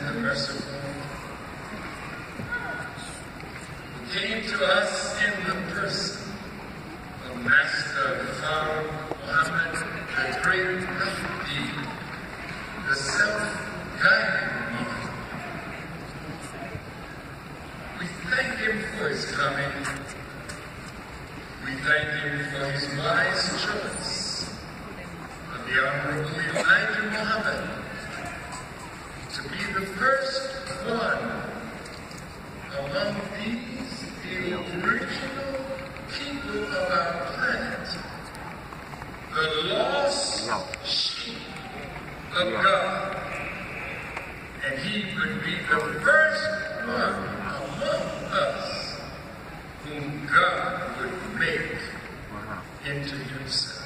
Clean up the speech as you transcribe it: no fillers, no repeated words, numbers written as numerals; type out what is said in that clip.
the merciful, who came to us in the person of Master Fard Muhammad, the great Mahdi, the self-guiding one. We thank him for his coming. We thank him for his wise choice of the Honorable Elijah Muhammad to be the first one among these, the original people of our planet, the lost sheep of God. And he would be the first one among us whom God would make into himself.